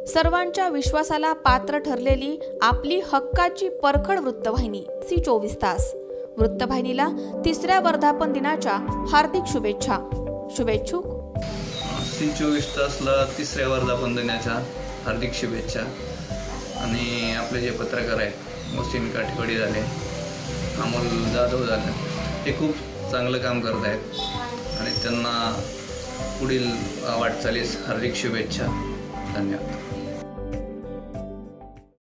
सर्वांच्या विश्वासाला पात्र ठरलेली आपली हक्काची परखड वृत्तवाहिनी सी 24 तास। वृत्तवाहिनीला 3ऱ्या वर्धापन दिनाच्या हार्दिक शुभेच्छा। शुभेच्छुक सी 24 तासला 3ऱ्या वर्धापन दिनाच्या हार्दिक शुभेच्छा। आणि आपले जे पत्रकार आहेत, मोहसिन काठीवाडी झाले, अमोल जाधव झाले, ते खूप चांगलं काम करत आहेत आणि त्यांना पुढील वाटचालीस हार्दिक शुभेच्छा। धन्यवाद।